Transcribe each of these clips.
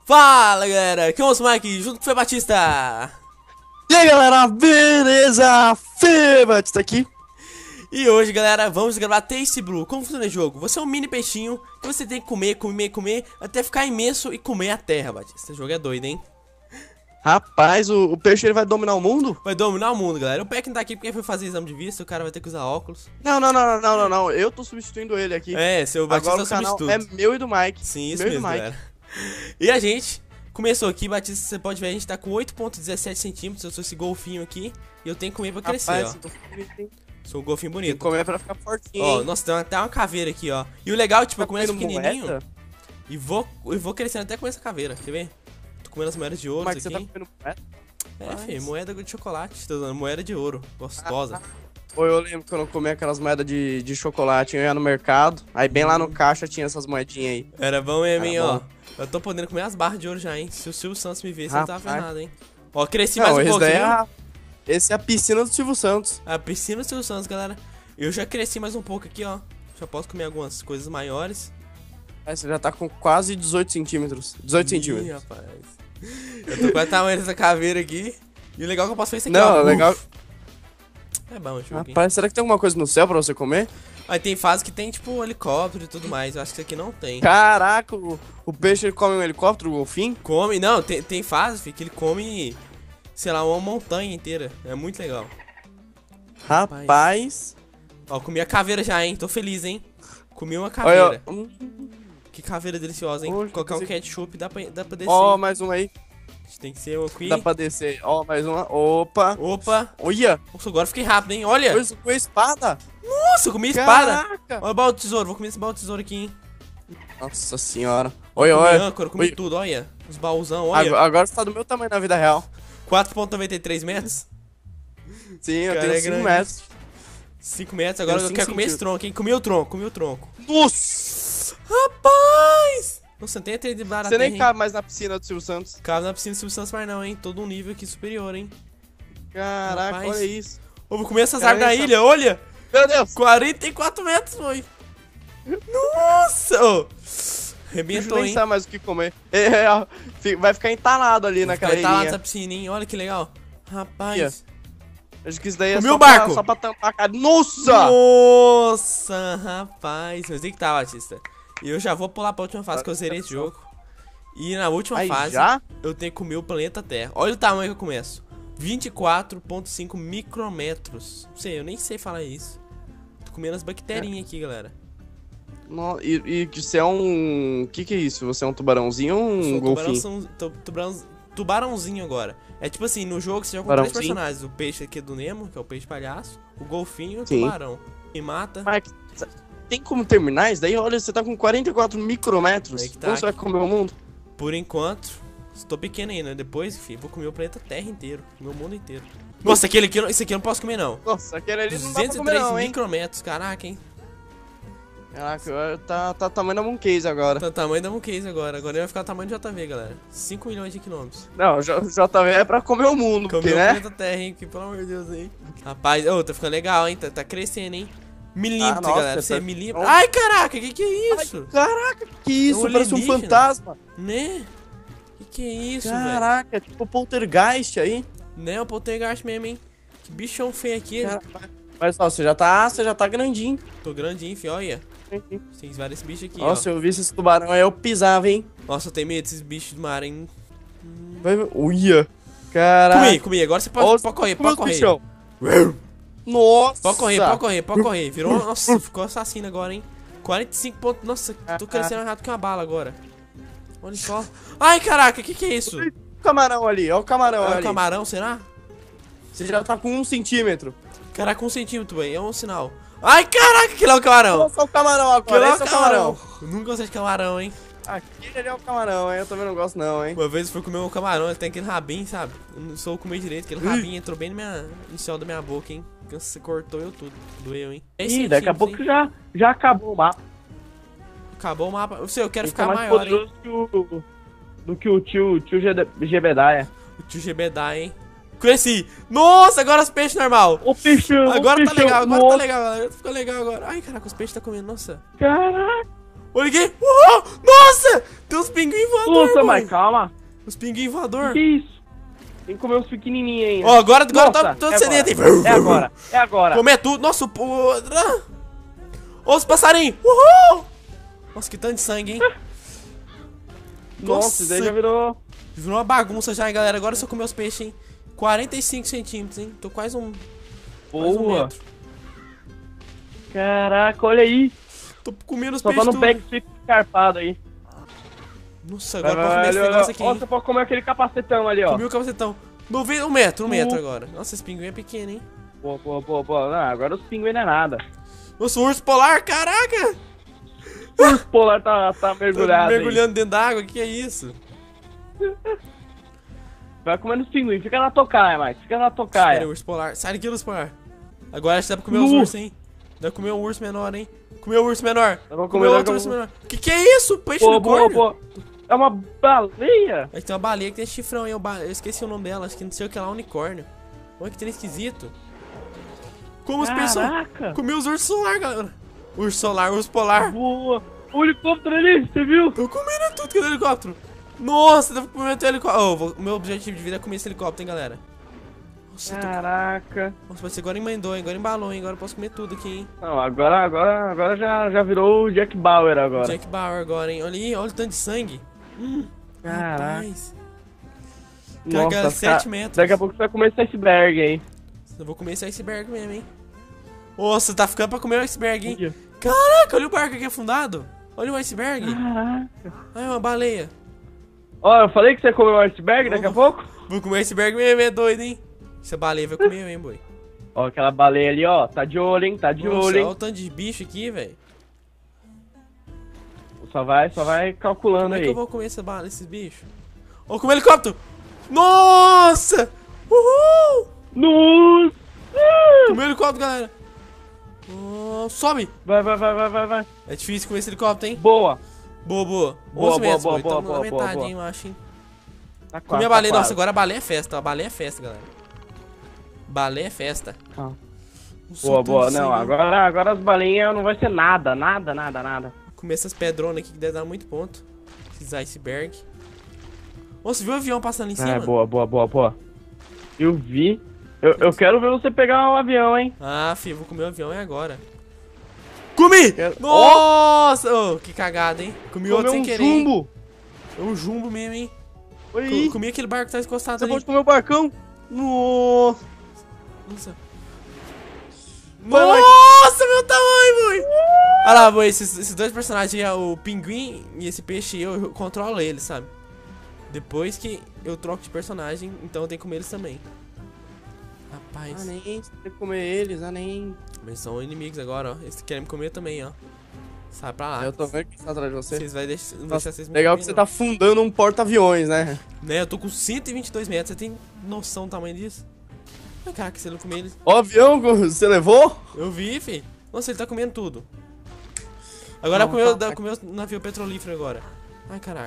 Fala galera, aqui é o Mike, junto com o Fê Batista. E aí galera, beleza? Fê Batista aqui. E hoje galera, vamos gravar Tasty Brew. Como funciona o jogo? Você é um mini peixinho que você tem que comer até ficar imenso e comer a terra, Batista. Esse jogo é doido, hein? Rapaz, o peixe ele vai dominar o mundo? Vai dominar o mundo, galera. O Peck não tá aqui porque foi fazer exame de vista, o cara vai ter que usar óculos. Não, eu tô substituindo ele aqui. É, seu Batista agora o canal substituto. é meu e do Mike. Sim, isso meu mesmo, galera. E a gente começou aqui, Batista, você pode ver, a gente tá com 8,17 centímetros. Eu sou esse golfinho aqui e eu tenho que comer pra crescer, Rapaz, ó. Sou um golfinho tem bonito. que comer pra ficar fortinho. Ó, Hein? nossa, tem até uma caveira aqui, ó. E o legal, tipo, eu começo comendo pequenininho moeda? e vou crescendo até com essa caveira, quer ver? Tô comendo as moedas de ouro Mike, aqui. você tá comendo moeda? É, filho, moeda de chocolate, tô dando moeda de ouro, gostosa. Pô, eu lembro quando eu comia aquelas moedas de chocolate, eu ia no mercado, aí bem lá no caixa tinha essas moedinhas aí. Era bom mesmo, hein, Era ó. bom. Eu tô podendo comer as barras de ouro já, hein. Se o Silvio Santos me ver, você não tava Rapaz. ferrado, hein. Ó, cresci Não, mais um esse pouquinho. daí esse é a piscina do Silvio Santos. A piscina do Silvio Santos, galera. Eu já cresci mais um pouco aqui, ó. Já posso comer algumas coisas maiores. Aí você já tá com quase 18 centímetros. 18 Ih, centímetros. rapaz. Eu tô com o tamanho dessa caveira aqui. E o legal é que eu posso fazer isso aqui, Não, ó. legal. É bom o jogo, hein. Rapaz, será que tem alguma coisa no céu pra você comer? Aí tem fase que tem, tipo, helicóptero e tudo mais. Eu acho que isso aqui não tem. Caraca, o peixe ele come um helicóptero, o golfinho? Come, não, tem fase, filho, que ele come, sei lá, uma montanha inteira. É muito legal. Rapaz. Ó, comi a caveira já, hein. Tô feliz, hein. Comi uma Olha, caveira. Que caveira deliciosa, hein. Hoje, Colocar um você- ketchup, dá pra descer. ó, mais uma aí. Tem que ser o aqui. Dá pra descer. Ó, mais uma. Opa. Opa. Olha. Nossa, agora eu fiquei rápido, hein. Olha. Coisa com a espada. Nossa, eu comi espada. Caraca. Olha o baú de tesouro. Vou comer esse baú de tesouro aqui, hein. Nossa senhora. Olha, Comi olha. âncora, comi Olha. tudo, olha. Os baúzão, olha. Agora você tá do meu tamanho na vida real. 4,93 metros. Sim, eu Cara, tenho é 5 grande. metros. 5 metros. Agora Tem eu cinco quero comer esse centímetros. tronco, hein. Comi o tronco, comi o tronco. Nossa. Rapaz! Nossa, não tem até de barato. Você nem cabe mais na piscina do Silvio Santos. Cabe na piscina do Silvio Santos mais não, hein? Todo um nível aqui superior, hein? Caraca, Rapaz. olha isso. Eu vou comer essas Cara, árvores da essa- ilha, olha! Meu Deus. 44 metros, foi! Nossa! Ô. O bicho Arrebentou, nem hein? sabe mais o que comer. É, ó, vai ficar entalado ali naquela Vai tá lá ilhinha. nessa piscina, hein? Olha que legal. Rapaz. Acho que isso daí é Comi o só barco. só pra tampar a cara. Nossa! Nossa, rapaz. Mas aí que tá, Batista. E eu já vou pular pra última fase que eu zerei esse jogo. E na última Aí, fase, já? eu tenho que comer o planeta Terra. Olha o tamanho que eu começo. 24,5 micrômetros. Não sei, eu nem sei falar isso. Tô comendo as bacterinhas aqui, galera. E você é um... O que é isso? Você é um tubarãozinho ou Sou um golfinho? tubarãozinho agora. É tipo assim, no jogo você joga com três Tubarãozinho? personagens. O peixe aqui do Nemo, que é o peixe palhaço. O golfinho e o Sim. tubarão. Me mata. Mike, tem como terminar isso daí? Olha, você tá com 44 micrômetros. Aí que tá. Como você vai comer o mundo? Por enquanto, estou pequeno ainda. Depois, filho, vou comer o planeta Terra inteiro. Meu mundo inteiro. Nossa, esse aqui eu não posso comer, não. Nossa, aquele ali não dá pra 203 comer não, hein? micrômetros, caraca, hein? Caraca, tá tamanho da Mooncase agora. Tá o tamanho da Mooncase agora. Agora ele vai ficar o tamanho de JV, galera. 5 milhões de quilômetros. Não, JV é pra comer o mundo, Comer porque, o né? planeta Terra, hein? Que, pelo amor de Deus, hein? Rapaz, ô, tá ficando legal, hein? Tá crescendo, hein? Milímetro, nossa, galera. Você é tá- milímetro. Nossa. Ai, caraca, que é isso? Caraca, que isso? É um Parece um alienígena. fantasma. Né? Que é isso, velho? Caraca, tipo poltergeist aí. Né, o poltergeist mesmo, hein? Que bichão feio aqui. Mas ó, você já tá grandinho. Tô grandinho, filho, olha. Tem vários bichos aqui, Nossa, ó. eu vi esse tubarão aí, eu pisava, hein? Nossa, eu tenho medo desses bichos do mar, hein? Uia. Caraca. Comi. Agora você Ó, pode correr, como pode correr. bichão. Nossa. Pode correr. Virou, nossa, ficou assassino agora, hein? 45 pontos. Nossa, tô crescendo mais rápido que uma bala agora. Olha só. Ai, caraca, que é isso? O camarão ali, ó o camarão É ali. um camarão, será? Você já tá com 1 centímetro. Caraca, 1 centímetro, velho. É um sinal. Ai, caraca, que lá é o camarão. Olha só o camarão Que lá agora, é esse é o camarão. Eu nunca gostei de camarão, hein? Aquele ali é o camarão, hein? Eu também não gosto não, hein? Uma vez eu fui comer um camarão, ele tem aquele rabinho, sabe? Eu não sou comer direito, aquele rabinho entrou bem no céu da minha boca, hein? Você cortou eu tudo. Doeu, hein? 10 Ih, daqui a centímetros, pouco hein? já acabou o mapa. Acabou o mapa. Eu quero Ele ficar tá mais maior, hein? poderoso do que o tio Gebedaia. O tio Gebedai, hein? Cresci! Nossa, agora os peixes normal! O peixão, Agora o tá peixão, legal, agora nossa, tá legal, galera. Ficou legal agora. Ai, caraca, os peixes tá comendo, nossa. Caraca. Olha aqui. Nossa! Tem uns pinguim voador, Nossa, mano. mas calma. Os pinguim voador. Que isso? Tem que comer os pequenininhos ainda. Ó, agora Nossa, tô é sedento, hein? agora. É agora, é agora. Comer tudo. Nossa, podra. Ó, os passarinhos. Uhul! Nossa, que tanto de sangue, hein? Nossa, isso daí já virou... Virou uma bagunça já, hein, galera. Agora é só comer os peixes, hein? 45 centímetros, hein? Tô quase um Boa. metro. Caraca, olha aí. Tô comendo os Só peixes tá no tudo. pé que fica escarpado aí. Nossa, agora pode comer esse negócio aqui, Ó, hein? você pode comer aquele capacetão ali, ó. Comi o capacetão. Um metro agora. Nossa, esse pinguim é pequeno, hein? Boa. Não, agora os pinguins não é nada. Nossa, o urso polar, caraca! O urso polar tá mergulhado aí. Mergulhando dentro d'água, que é isso? Vai comendo os pinguins, fica na tocaia, Mike. Fica na tocaia. Pera, urso polar. Sai daqui, urso polar. Agora acho que dá pra comer os ursos, hein? Dá pra comer um urso menor, hein? Comer o urso menor. Dá pra comer Comer outro urso menor. Que é isso? Peixe unicórnio? Boa. É uma baleia? Aí tem uma baleia que tem chifrão, hein? Eu esqueci o nome dela, acho que não sei o que lá, unicórnio. Olha que trem esquisito. Como os peixes são... Caraca. Comi os ursos solar, galera. Urso solar, urso polar. Boa. O helicóptero ali, você viu? Tô comendo tudo que é do helicóptero. Nossa, dá pra comer até o helicóptero. O meu objetivo de vida é comer esse helicóptero, hein, galera. Nossa, Caraca. Nossa, mas agora emendou, hein? Agora embalou, hein? Agora eu posso comer tudo aqui, hein? Não, agora já virou o Jack Bauer agora. Jack Bauer agora, hein? Olha aí, olha o tanto de sangue. Caraca. Rapaz. Nossa, Cara, 7 metros. Daqui a pouco você vai comer esse iceberg aí. Eu vou comer esse iceberg mesmo, hein? Nossa, tá ficando pra comer o iceberg, hein? Caraca, olha o barco aqui afundado. Olha o iceberg. Caraca. Ai, uma baleia. Ó, eu falei que você ia comer o iceberg daqui a pouco? Vou comer o iceberg mesmo, é doido, hein? Essa baleia vai comer, hein, boi? Ó, aquela baleia ali, ó. Tá de olho, hein? Tá de Nossa, olho, olha o hein? tanto de bicho aqui, velho. Só vai calculando Como é aí. que eu vou comer esses bichos? Ó, comer helicóptero! Nossa! Uhul! Nossa! Comer helicóptero, galera! Oh, sobe! Vai. É difícil comer esse helicóptero, hein? Boa. Boa. Boa, 11 metros, boa, boi. Tamo boa, na metade, boa. hein, eu acho, hein? Tá quase, Comi a baleia. tá Nossa, quase. agora a baleia é festa, ó. Baleia é festa, galera. Baleia é festa. Ah. Um soltando Boa. Não, sangue. agora as baleinhas não vai ser nada. Comer essas pedronas aqui que deve dar muito ponto. Esses iceberg. Ô, você viu o avião passando em cima? É, boa. Eu vi. Eu quero ver você pegar um avião, hein? Ah, filho, eu vou comer o avião agora. Comi! Quero- Nossa! Oh, que cagada, hein? Comi outro sem um querer. hein? jumbo. É um jumbo mesmo, hein? Oi aí. Comi aquele barco que tá encostado Você ali. pode comer o barcão? Nossa. Nossa. Vai lá. Nossa, meu tamanho, boi! Olha lá, boi, esses dois personagens aí, o pinguim e esse peixe, eu controlo eles, sabe? Depois que eu troco de personagem, então eu tenho que comer eles também. Rapaz, Nem, você tem que comer eles, nem. eles são inimigos agora, ó. Eles querem me comer também, ó. Sai pra lá. Eu tô vendo que tá atrás de você. Vocês vão deixar, não Nossa, deixar vocês me legal que comerem, você tá fundando um porta-aviões, né? não. Né, eu tô com 122 metros, você tem noção do tamanho disso? Ai, caraca, você não comeu eles. Ó, o avião que você levou? Eu vi, fi. Nossa, ele tá comendo tudo. Agora Não, comeu, tá. comeu o navio petrolífero agora. Ai, caraca.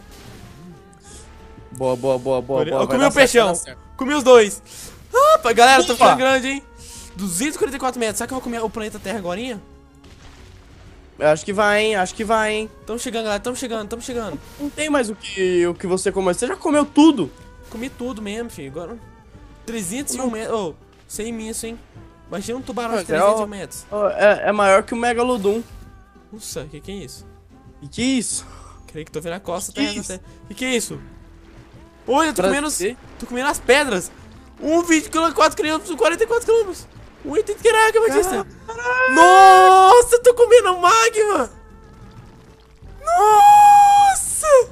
Boa. Eu comi o peixão. Comi os dois. Ah, galera, tô ficando grande, hein? 244 metros. Será que eu vou comer o planeta Terra agorinha? Acho que vai, hein? Tamo chegando, galera. Tamo chegando. Não tem mais o que você comeu. Você já comeu tudo. Comi tudo mesmo, filho. Agora 301 metros. Oh, isso é imenso, hein? Imagina um tubarão de Mas é 301 metros. Ó, é maior que o Megalodon. Nossa, que é isso? E que isso? Creio que tô vendo a costa Que terra. isso? Que é isso? Olha, eu tô Pra comendo, você? tô comendo as pedras. 1,4 km, 44 km. 1,80 caraca, Batista. Nossa, eu tô comendo magma. Nossa.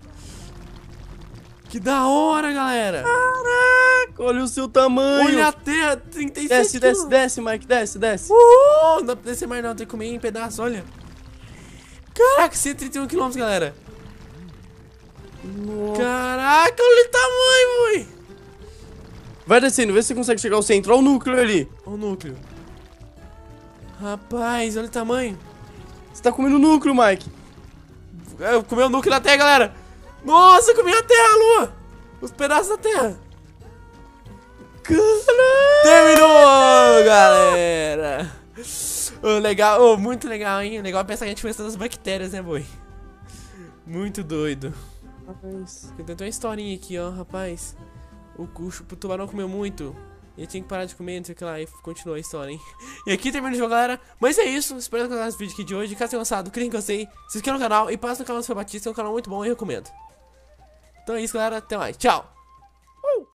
Que da hora, galera. Caraca, olha o seu tamanho. Olha a terra, 37 Desce, Mike, desce. Não dá pra descer mais não, tem que comer em pedaços, olha. Caraca, 131 km, galera. Caraca, olha o tamanho, boy. Vai descendo, vê se você consegue chegar ao centro. Olha o núcleo ali. Olha o núcleo. Rapaz, olha o tamanho. Você tá comendo o núcleo, Mike. Eu comi o núcleo da terra, galera. Nossa, eu comi a terra, a lua. Os pedaços da terra. Caralho. Terminou, galera. Ô, legal, ô, muito legal, hein? Legal pensar que a gente fez todas as bactérias, né, boi? Muito doido. Tem uma historinha aqui, ó, rapaz. O tubarão comeu muito. E tinha que parar de comer, não sei o que lá. E continuou a história, hein? E aqui termina o jogo, galera. Mas é isso. Espero que vocês tenham gostado desse vídeo aqui de hoje. Caso tenham gostado, clique em gostei. Se inscreva no canal e passa no canal do Seu Batista. É um canal muito bom e eu recomendo. Então é isso, galera. Até mais. Tchau.